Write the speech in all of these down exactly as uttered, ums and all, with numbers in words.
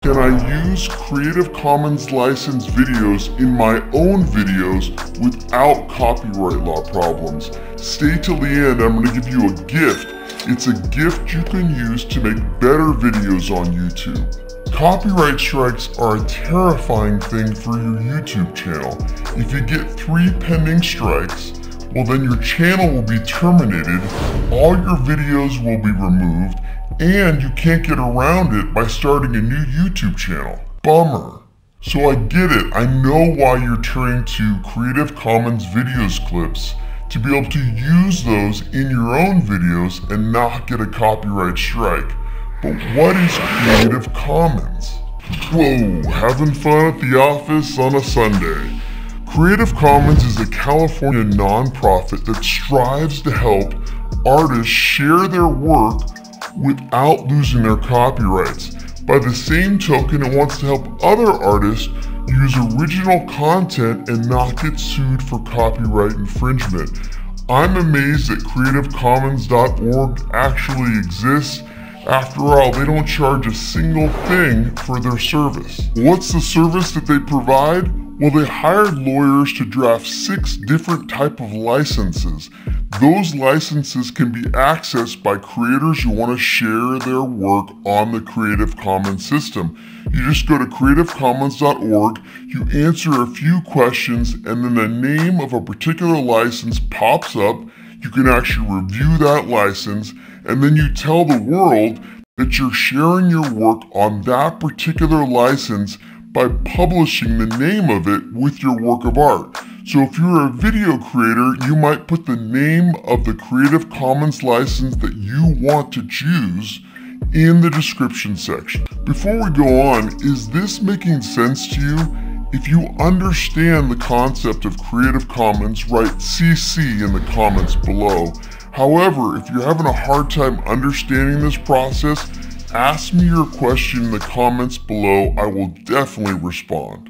Can I use Creative Commons licensed videos in my own videos without copyright law problems? Stay till the end, I'm going to give you a gift. It's a gift you can use to make better videos on YouTube. Copyright strikes are a terrifying thing for your YouTube channel. If you get three pending strikes, well then your channel will be terminated, all your videos will be removed, and you can't get around it by starting a new YouTube channel. Bummer. So I get it, I know why you're turning to Creative Commons videos clips to be able to use those in your own videos and not get a copyright strike. But what is Creative Commons? Whoa, having fun at the office on a Sunday. Creative Commons is a California nonprofit that strives to help artists share their work without losing their copyrights. By the same token, it wants to help other artists use original content and not get sued for copyright infringement. I'm amazed that Creative Commons dot org actually exists. After all, they don't charge a single thing for their service. What's the service that they provide? Well, they hired lawyers to draft six different types of licenses. Those licenses can be accessed by creators who want to share their work on the Creative Commons system. You just go to Creative Commons dot org, you answer a few questions, and then the name of a particular license pops up. You can actually review that license, and then you tell the world that you're sharing your work on that particular license by publishing the name of it with your work of art. So if you're a video creator, you might put the name of the Creative Commons license that you want to choose in the description section. Before we go on, is this making sense to you? If you understand the concept of Creative Commons, write C C in the comments below. However, if you're having a hard time understanding this process, ask me your question in the comments below. I will definitely respond.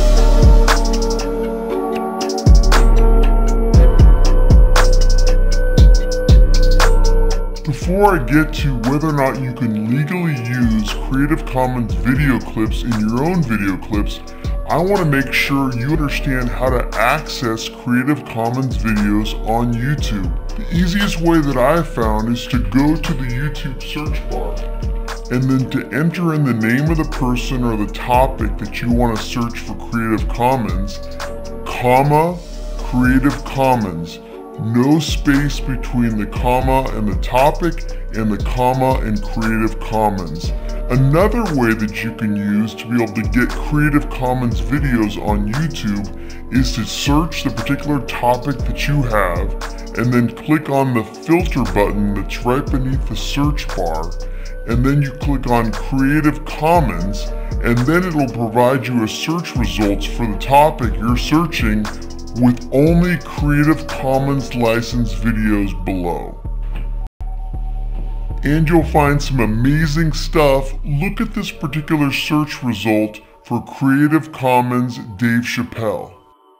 Before I get to whether or not you can legally use Creative Commons video clips in your own video clips, I want to make sure you understand how to access Creative Commons videos on YouTube. The easiest way that I've found is to go to the YouTube search bar and then to enter in the name of the person or the topic that you want to search for Creative Commons, comma, Creative Commons. No space between the comma and the topic and the comma and Creative Commons. Another way that you can use to be able to get Creative Commons videos on YouTube is to search the particular topic that you have and then click on the filter button that's right beneath the search bar, and then you click on Creative Commons, and then it'll provide you a search results for the topic you're searching with only Creative Commons licensed videos below. And you'll find some amazing stuff. Look at this particular search result for Creative Commons Dave Chappelle.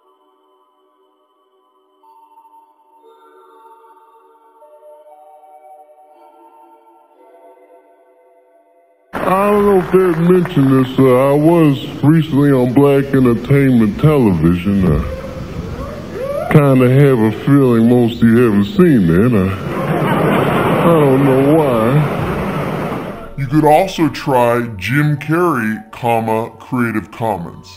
I don't know if they mentioned this, uh, I was recently on Black Entertainment Television. Uh, kind of have a feeling most of you haven't seen it. Uh, I don't know why. You could also try Jim Carrey, comma, Creative Commons.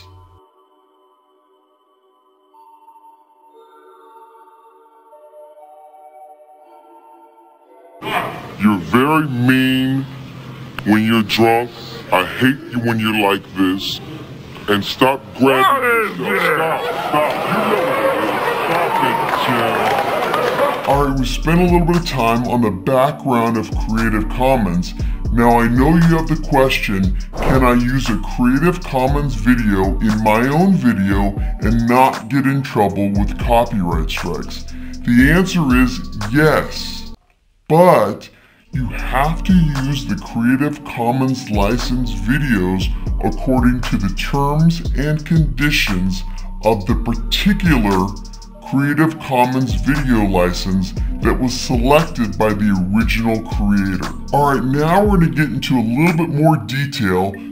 You're very mean when you're drunk. I hate you when you're like this. And stop grabbing yourself. Stop, stop. You know what it is. Stop it, Jim. Alright, we spent a little bit of time on the background of Creative Commons. Now I know you have the question, can I use a Creative Commons video in my own video and not get in trouble with copyright strikes? The answer is yes, but you have to use the Creative Commons licensed videos according to the terms and conditions of the particular Creative Commons video license that was selected by the original creator. Alright, now we're going to get into a little bit more detail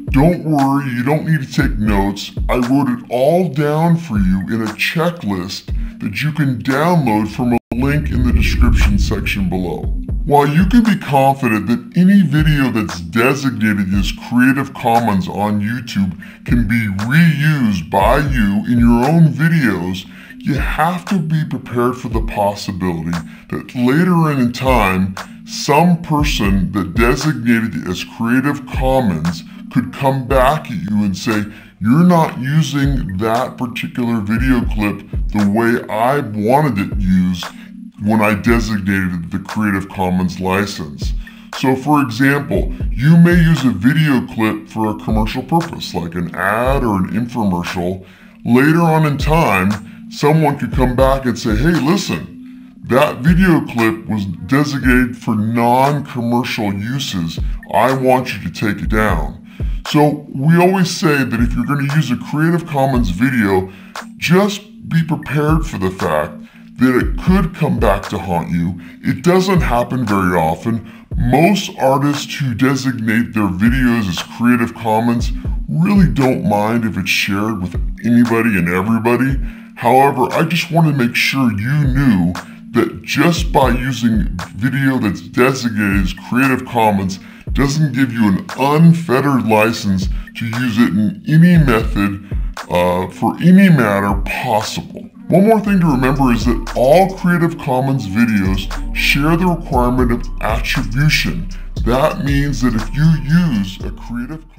Don't worry, you don't need to take notes. I wrote it all down for you in a checklist that you can download from a link in the description section below. While you can be confident that any video that's designated as Creative Commons on YouTube can be reused by you in your own videos, you have to be prepared for the possibility that later in time, some person that designated it as Creative Commons could come back at you and say, you're not using that particular video clip the way I wanted it used when I designated the Creative Commons license. So for example, you may use a video clip for a commercial purpose, like an ad or an infomercial. Later on in time, someone could come back and say, hey, listen, that video clip was designated for non-commercial uses. I want you to take it down. So we always say that if you're going to use a Creative Commons video, just be prepared for the fact that it could come back to haunt you. It doesn't happen very often. Most artists who designate their videos as Creative Commons really don't mind if it's shared with anybody and everybody. However, I just want to make sure you knew that just by using video that's designated as Creative Commons doesn't give you an unfettered license to use it in any method uh, for any matter possible. One more thing to remember is that all Creative Commons videos share the requirement of attribution. That means that if you use a Creative Commons